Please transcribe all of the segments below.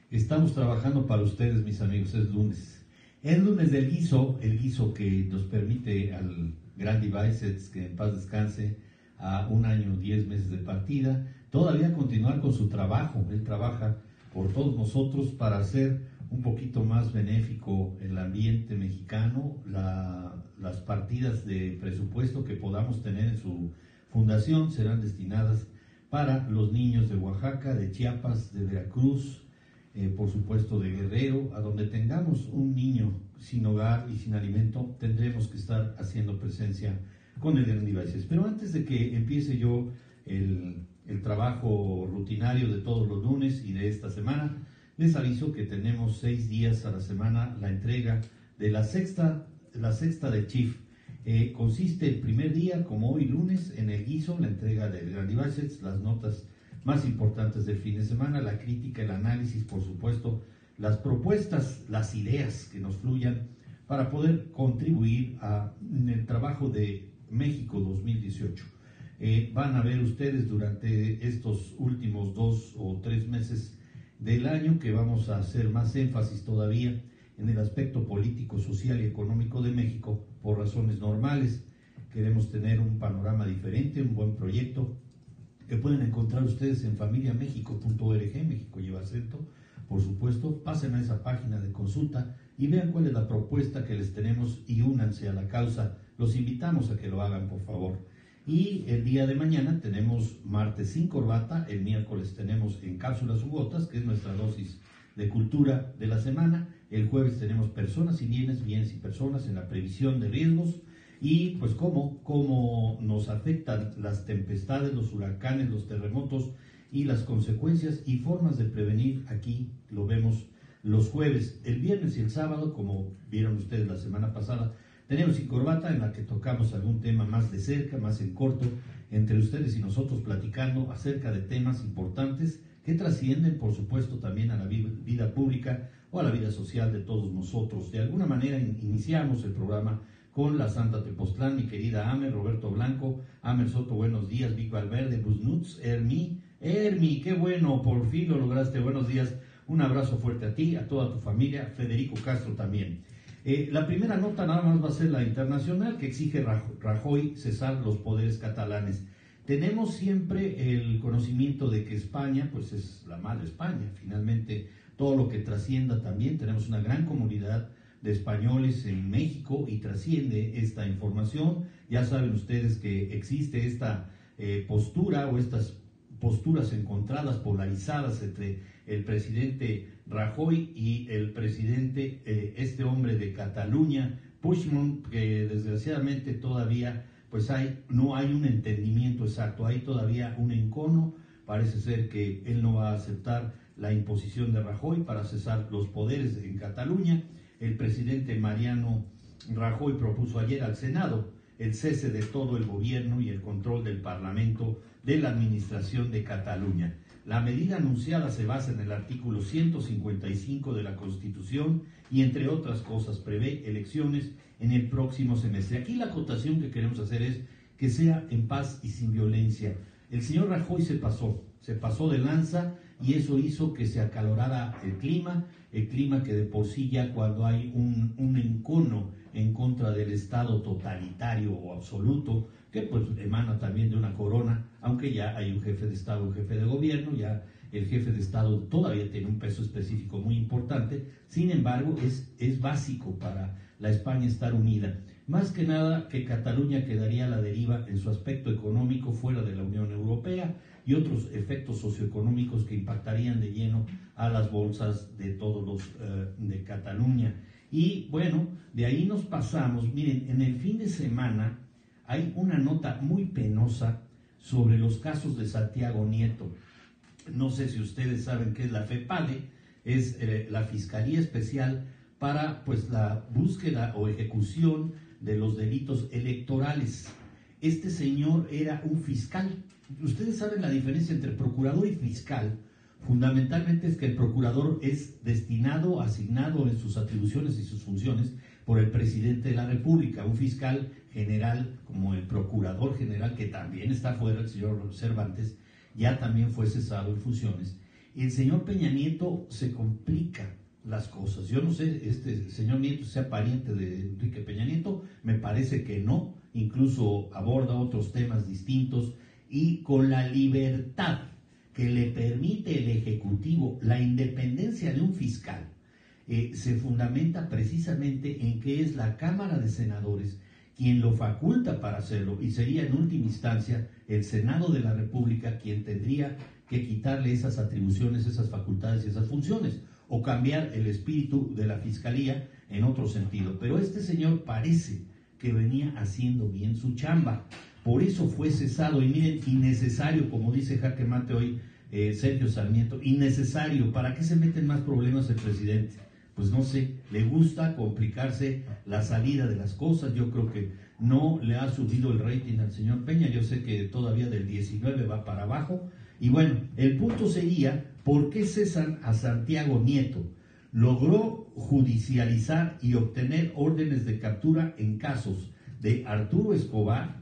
Estamos trabajando para ustedes, mis amigos, es lunes. Es lunes del guiso, el guiso que nos permite al gran Ibáñez, que en paz descanse, a 1 año, 10 meses de partida, todavía continuar con su trabajo. Él trabaja por todos nosotros para hacer un poquito más benéfico el ambiente mexicano, las partidas de presupuesto que podamos tener en su fundación serán destinadas para los niños de Oaxaca, de Chiapas, de Veracruz, por supuesto de Guerrero. A donde tengamos un niño sin hogar y sin alimento, tendremos que estar haciendo presencia con el Gran Ibáñez. Pero antes de que empiece yo el trabajo rutinario de todos los lunes y de esta semana, les aviso que tenemos 6 días a la semana la entrega de la sexta de Chief. Consiste el primer día, como hoy lunes, en el guiso, la entrega del Gran Ibáñez, las notas más importantes del fin de semana, la crítica, el análisis, por supuesto, las propuestas, las ideas que nos fluyan para poder contribuir en el trabajo de México 2018. Van a ver ustedes durante estos últimos 2 o 3 meses del año que vamos a hacer más énfasis todavía en el aspecto político, social y económico de México por razones normales. Queremos tener un panorama diferente, un buen proyecto que pueden encontrar ustedes en familiamexico.org, México lleva acento, por supuesto. Pasen a esa página de consulta y vean cuál es la propuesta que les tenemos y únanse a la causa. Los invitamos a que lo hagan, por favor. Y el día de mañana tenemos martes sin corbata, el miércoles tenemos en cápsulas u gotas, que es nuestra dosis de cultura de la semana. El jueves tenemos personas y bienes, bienes y personas en la previsión de riesgos. Y pues cómo nos afectan las tempestades, los huracanes, los terremotos y las consecuencias y formas de prevenir. Aquí lo vemos los jueves. El viernes y el sábado, como vieron ustedes la semana pasada, tenemos Sin Corbata, en la que tocamos algún tema más de cerca, más en corto, entre ustedes y nosotros, platicando acerca de temas importantes que trascienden, por supuesto, también a la vida pública o a la vida social de todos nosotros. De alguna manera iniciamos el programa con la Santa Tepoztlán, mi querida Amer, Roberto Blanco, Amer Soto, buenos días, Vic Valverde, Bruce Nuts, Hermi, qué bueno, por fin lo lograste, buenos días, un abrazo fuerte a ti, a toda tu familia, Federico Castro también. La primera nota nada más va a ser la internacional, que exige Rajoy cesar los poderes catalanes. Tenemos siempre el conocimiento de que España, pues es la madre España, finalmente todo lo que trascienda también, tenemos una gran comunidad de españoles en México y trasciende esta información. Ya saben ustedes que existe esta postura o estas posturas encontradas, polarizadas entre el presidente Rajoy y el presidente, este hombre de Cataluña, Puigdemont, que desgraciadamente todavía pues no hay un entendimiento exacto, hay todavía un encono. Parece ser que él no va a aceptar la imposición de Rajoy para cesar los poderes en Cataluña. El presidente Mariano Rajoy propuso ayer al Senado el cese de todo el gobierno y el control del Parlamento de la administración de Cataluña. La medida anunciada se basa en el artículo 155 de la Constitución y, entre otras cosas, prevé elecciones en el próximo semestre. Aquí la acotación que queremos hacer es que sea en paz y sin violencia. El señor Rajoy se pasó de lanza y eso hizo que se acalorara el clima que de por sí ya cuando hay un encono en contra del Estado totalitario o absoluto, que pues emana también de una corona, aunque ya hay un jefe de Estado, un jefe de gobierno, ya el jefe de Estado todavía tiene un peso específico muy importante. Sin embargo, es básico para la España estar unida. Más que nada que Cataluña quedaría a la deriva en su aspecto económico fuera de la Unión Europea y otros efectos socioeconómicos que impactarían de lleno a las bolsas de todos los de Cataluña. Y bueno, de ahí nos pasamos. Miren, en el fin de semana hay una nota muy penosa sobre los casos de Santiago Nieto. No sé si ustedes saben qué es la FEPADE, es la Fiscalía Especial para pues la búsqueda o ejecución de los delitos electorales. Este señor era un fiscal. Ustedes saben la diferencia entre procurador y fiscal. Fundamentalmente es que el procurador es destinado, asignado en sus atribuciones y sus funciones por el presidente de la República. Un fiscal general, como el procurador general, que también está fuera, el señor Cervantes, ya también fue cesado en funciones. el señor Peña Nieto se complica las cosas. Yo no sé, este señor Nieto sea pariente de Enrique Peña Nieto, me parece que no, incluso aborda otros temas distintos y con la libertad que le permite el Ejecutivo, la independencia de un fiscal, se fundamenta precisamente en que es la Cámara de Senadores quien lo faculta para hacerlo y sería en última instancia el Senado de la República quien tendría que quitarle esas atribuciones, esas facultades y esas funciones o cambiar el espíritu de la Fiscalía en otro sentido. Pero este señor parece que venía haciendo bien su chamba, por eso fue cesado. Y miren, innecesario, como dice Jaque Mate hoy Sergio Sarmiento, innecesario. ¿Para qué se meten más problemas el presidente? Pues no sé, le gusta complicarse la salida de las cosas. Yo creo que no le ha subido el rating al señor Peña, yo sé que todavía del 19 va para abajo. Y bueno, el punto sería, ¿por qué cesan a Santiago Nieto? Logró judicializar y obtener órdenes de captura en casos de Arturo Escobar,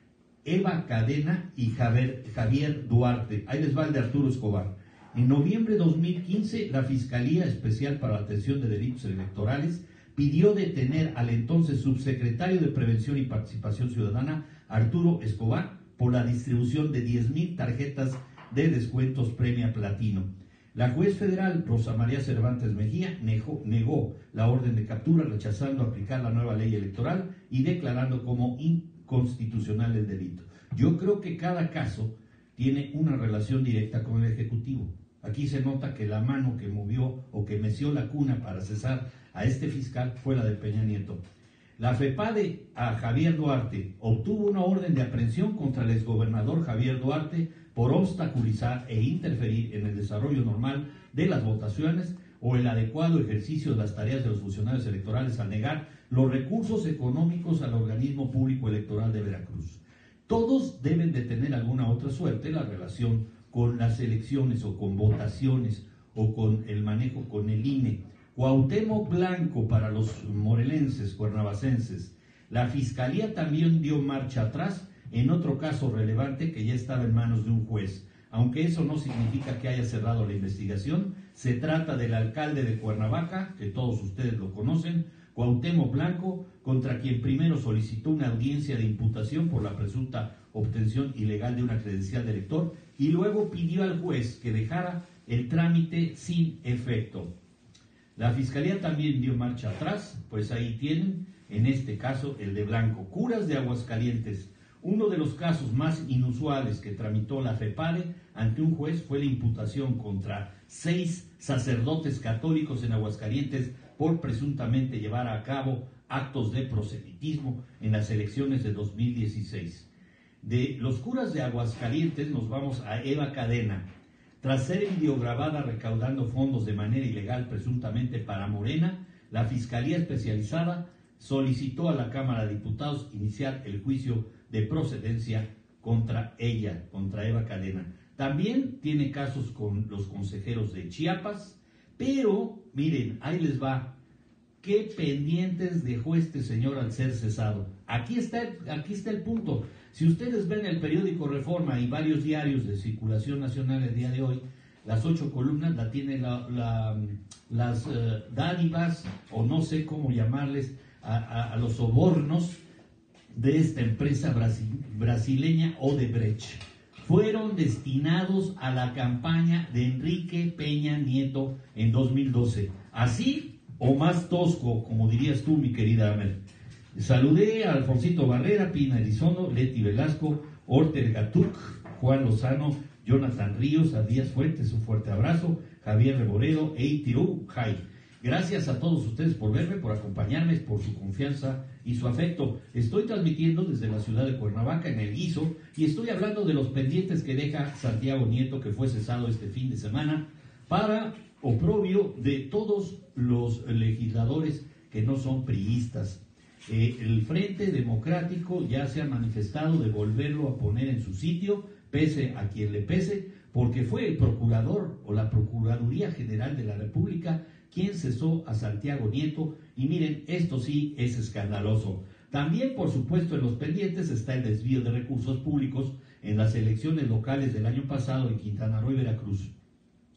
Eva Cadena y Javier Duarte. Ahí les va el de Arturo Escobar. En noviembre de 2015, la Fiscalía Especial para la Atención de Delitos Electorales pidió detener al entonces subsecretario de Prevención y Participación Ciudadana, Arturo Escobar, por la distribución de 10,000 tarjetas de descuentos Premia Platino. La juez federal Rosa María Cervantes Mejía negó la orden de captura, rechazando aplicar la nueva ley electoral y declarando como inconstitucional el delito. Yo creo que cada caso tiene una relación directa con el Ejecutivo. Aquí se nota que la mano que movió o que meció la cuna para cesar a este fiscal fue la de Peña Nieto. La FEPADE a Javier Duarte obtuvo una orden de aprehensión contra el exgobernador Javier Duarte por obstaculizar e interferir en el desarrollo normal de las votaciones o el adecuado ejercicio de las tareas de los funcionarios electorales al negar los recursos económicos al organismo público electoral de Veracruz. Todos deben de tener alguna otra suerte la relación con las elecciones o con votaciones o con el manejo con el INE. Cuauhtémoc Blanco para los morelenses, cuernavacenses. La Fiscalía también dio marcha atrás en otro caso relevante que ya estaba en manos de un juez. Aunque eso no significa que haya cerrado la investigación, se trata del alcalde de Cuernavaca, que todos ustedes lo conocen, Cuauhtémoc Blanco, contra quien primero solicitó una audiencia de imputación por la presunta obtención ilegal de una credencial de elector y luego pidió al juez que dejara el trámite sin efecto. La Fiscalía también dio marcha atrás, pues ahí tienen, en este caso, el de Blanco. Curas de Aguascalientes. Uno de los casos más inusuales que tramitó la FEPADE ante un juez fue la imputación contra 6 sacerdotes católicos en Aguascalientes por presuntamente llevar a cabo actos de proselitismo en las elecciones de 2016. De los curas de Aguascalientes nos vamos a Eva Cadena. Tras ser videograbada recaudando fondos de manera ilegal presuntamente para Morena, la Fiscalía Especializada solicitó a la Cámara de Diputados iniciar el juicio de procedencia contra ella, contra Eva Cadena. También tiene casos con los consejeros de Chiapas, pero miren, ahí les va. ¿Qué pendientes dejó este señor al ser cesado? Aquí está el punto. Si ustedes ven el periódico Reforma y varios diarios de circulación nacional el día de hoy, las 8 columnas la tienen las dádivas, o no sé cómo llamarles, a los sobornos de esta empresa brasileña Odebrecht. Fueron destinados a la campaña de Enrique Peña Nieto en 2012. Así o más tosco, como dirías tú, mi querida Amer. Saludé a Alfonsito Barrera, Pina Elizondo, Leti Velasco, Orter Gatuc, Juan Lozano, Jonathan Ríos, a Díaz Fuentes, un fuerte abrazo, Javier Reboredo, Eitirú Jai. Gracias a todos ustedes por verme, por acompañarme, por su confianza y su afecto. Estoy transmitiendo desde la ciudad de Cuernavaca, en El Guiso, y estoy hablando de los pendientes que deja Santiago Nieto, que fue cesado este fin de semana, para oprobio de todos los legisladores que no son priistas. El Frente Democrático ya se ha manifestado de volverlo a poner en su sitio, pese a quien le pese, porque fue el procurador o la Procuraduría General de la República quien cesó a Santiago Nieto, y miren, esto sí es escandaloso. También, por supuesto, en los pendientes está el desvío de recursos públicos en las elecciones locales del año pasado en Quintana Roo y Veracruz.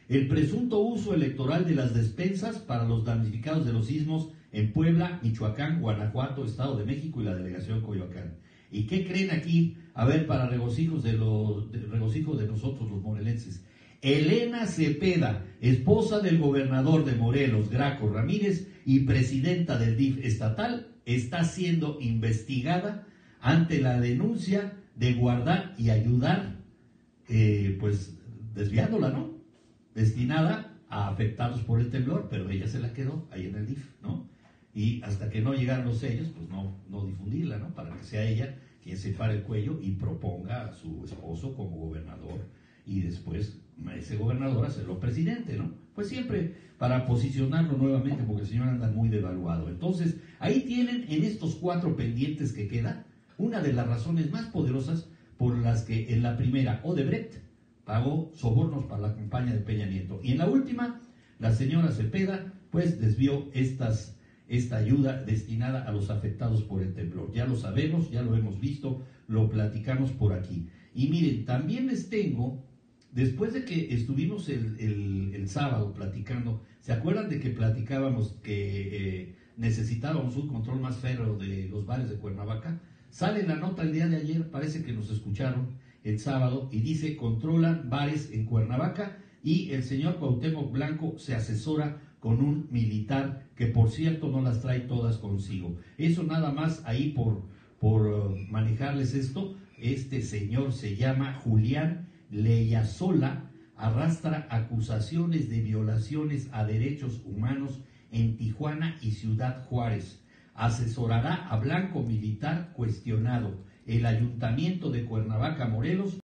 el presunto uso electoral de las despensas para los damnificados de los sismos en Puebla, Michoacán, Guanajuato, Estado de México y la delegación Coyoacán. ¿Y qué creen aquí? A ver, para regocijo de nosotros los morelenses. Elena Cepeda, esposa del gobernador de Morelos, Graco Ramírez, y presidenta del DIF estatal, está siendo investigada ante la denuncia de guardar y ayudar, pues desviándola, ¿no? Destinada a afectados por el temblor, pero ella se la quedó ahí en el DIF, ¿no? Y hasta que no llegaron los sellos, pues no difundirla, ¿no? Para que sea ella quien se pare el cuello y proponga a su esposo como gobernador y después ese gobernador hacerlo presidente, ¿no? Pues siempre para posicionarlo nuevamente, porque el señor anda muy devaluado. Entonces, ahí tienen en estos 4 pendientes que quedan, una de las razones más poderosas por las que en la primera Odebrecht pagó sobornos para la campaña de Peña Nieto. Y en la última, la señora Cepeda, pues desvió esta ayuda destinada a los afectados por el temblor. Ya lo sabemos, ya lo hemos visto, lo platicamos por aquí. Y miren, también les tengo, después de que estuvimos el sábado platicando, ¿se acuerdan de que platicábamos que necesitábamos un control más férreo de los bares de Cuernavaca? Sale la nota el día de ayer, parece que nos escucharon el sábado, y dice: controlan bares en Cuernavaca, y el señor Cuauhtémoc Blanco se asesora con un militar que, por cierto, no las trae todas consigo. Eso nada más ahí por manejarles esto. Este señor se llama Julián Leyasola, arrastra acusaciones de violaciones a derechos humanos en Tijuana y Ciudad Juárez. Asesorará a Blanco, militar cuestionado. El Ayuntamiento de Cuernavaca, Morelos,